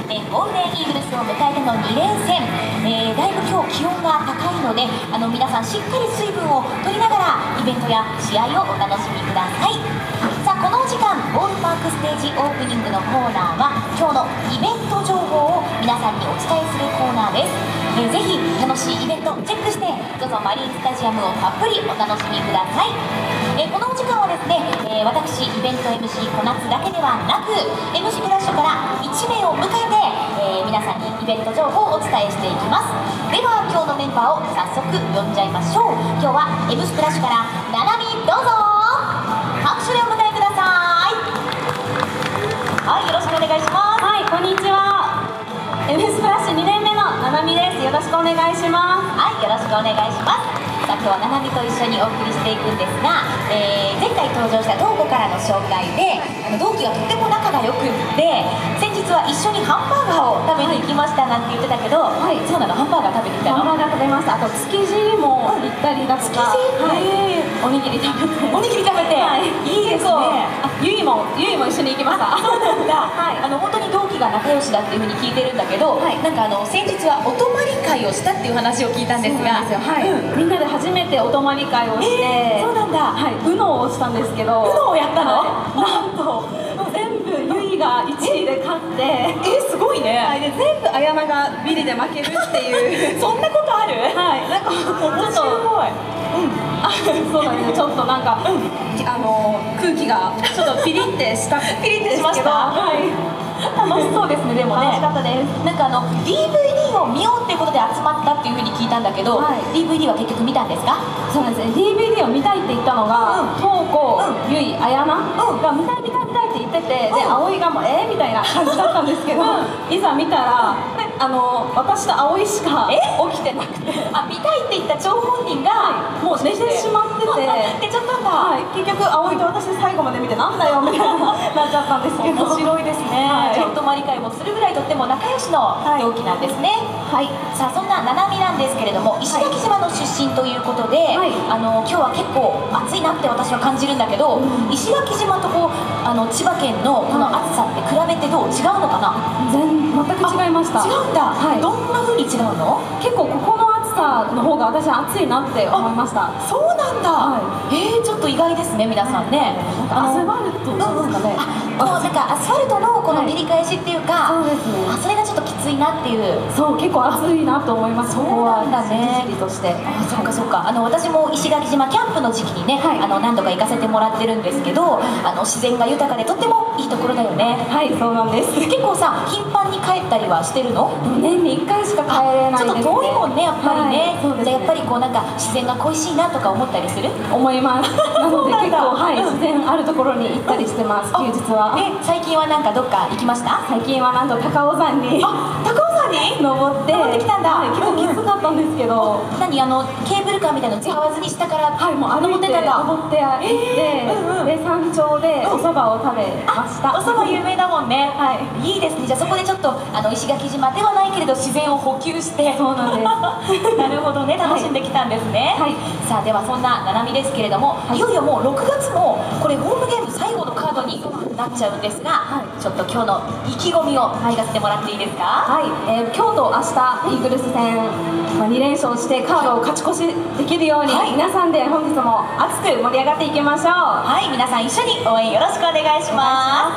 ゴールデンイーグルスを迎えての2連戦、だいぶ今日気温が高いので皆さんしっかり水分を取りながらイベントや試合をお楽しみください。さあこのお時間ボールパークステージオープニングのコーナーは今日のイベント情報を皆さんにお伝えするコーナーです。ぜひ楽しいイベントチェックして ZOZO マリンスタジアムをたっぷりお楽しみください。このお時間はですね、私イベント MC 小夏だけではなく MC フラッシュから1名を迎えて、皆さんにイベント情報をお伝えしていきます。では今日のメンバーを早速呼んじゃいましょう。今日は M スプラッシュからななみどうぞ拍手でお迎えください。はい、よろしくお願いします。 はい、こんにちは。 M スプラッシュ2年目のななみです。よろしくお願いします。 はい、よろしくお願いします。さあ今日はななみと一緒にお送りしていくんですが、前回登場した東子からの紹介で同期がとても仲が良くって先日は一緒にハンバーガーを食べに行きましたなんて言ってたけど、はい、そうなの、ハンバーガー食べに行ったの？ ハンバーガー食べました。あと築地にも行ったりだとか、 はい、 おにぎり食べて、 おにぎり食べて、はい、いいですね。 ゆいも一緒に行きました。 そうなんだ。はい、本当に同期が仲良しだっていうふうに聞いてるんだけど、はい、なんか先日はお泊まり会をしたっていう話を聞いたんですが、 はい、みんなで初めてお泊まり会をして、 そうなんだ。 はい、UNO をしたんですけど、 UNO をやったの？ なんと全部ゆいが1位で勝って、 すごいね。 はい、で全部あやながビリで負けるっていうそんなことある？ はい、なんか面白い。 そうなんです。ちょっとなんか、空気がちょっとピリってしたピリってしました。 はい。楽しそうですね。でもね。楽しかったです。 なんかDVD を見ようっていうことで集まったっていうふうに聞いたんだけど、はい、DVD は結局見たんですか？ そうですね。DVD を見たいって言ったのが、東子、ゆい、あやなが見たいって言ってて、で葵がもうみたいな感じだったんですけど、いざ見たら私と葵しか起きてなくて、 見たいって言った張本人がもう寝てしまってて、 寝ちゃったんだ。 はい、結局葵と私で最後まで見てなんだよみたいななっちゃったんですけど、 面白いですね。じゃあお泊まり会もするぐらいとっても仲良しの同期なんですね。はい。さあそんなななみなんですけれども、石垣島の出身ということで、今日は結構暑いなって私は感じるんだけど、石垣島と千葉県のこの暑さって比べてどう違うのかな？ 全く違いました。 違うんだ。はい。どんな風に違うの？ 結構ここの暑さの方が私は暑いなって思いました。 そうなんだ。ちょっと意外ですね、皆さんね。 アスファルトなんですかね。 なんかアスファルトのこの照り返しっていうか、 そうですね。 それがちょっときついなっていう。 そう、結構暑いなと思います。 そうなんだね。 じりとして。 そっかそっか。私も石垣島キャンプの時期にね、何度か行かせてもらってるんですけど、自然が豊かでとってもいいところだよね。 はい、そうなんです。 結構さ、頻繁に帰ったりはしてるの？ 年に1回しか帰れないですね。 ちょっと遠いもんね、やっぱりね。 そうですね。 じゃあやっぱりなんか自然が恋しいなとか思ったりする？ 思います。なので結構自然あるところに行ったりしてます。休日は。 最近はなんかどっか行きました？ 最近はなんと高尾山に。 高尾山に登ってきたんだ。 結構きつかったんですけど。 何ケーブルカーみたいなの使わずに下からもう歩いて登って行って、で山頂でお蕎麦を食べました。 お蕎麦有名だもんね。はい。いいですね。じゃあそこでちょっと石垣島ではないけれど自然を補給して。 そうなんです。 なるほどね。楽しんできたんですね。はい。さあではそんなななみですけれども、いよいよもう6月もこれホームゲーム最後のカードになっちゃうんですが、ちょっと今日の意気込みを聞かせてもらっていいですか？ はい。今日と明日イーグルス戦2連勝してカードを勝ち越しできるように、皆さんで本日も熱く盛り上がっていきましょう。 はい、皆さん一緒に応援よろしくお願いします。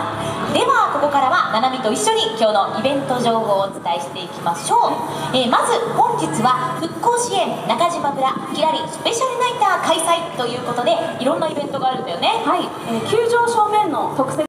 ではここからはななみと一緒に今日のイベント情報をお伝えしていきましょう。まず本日は復興支援中島村きらりスペシャルナイター開催ということでいろんなイベントがあるんだよね。 はい。球場正面の特設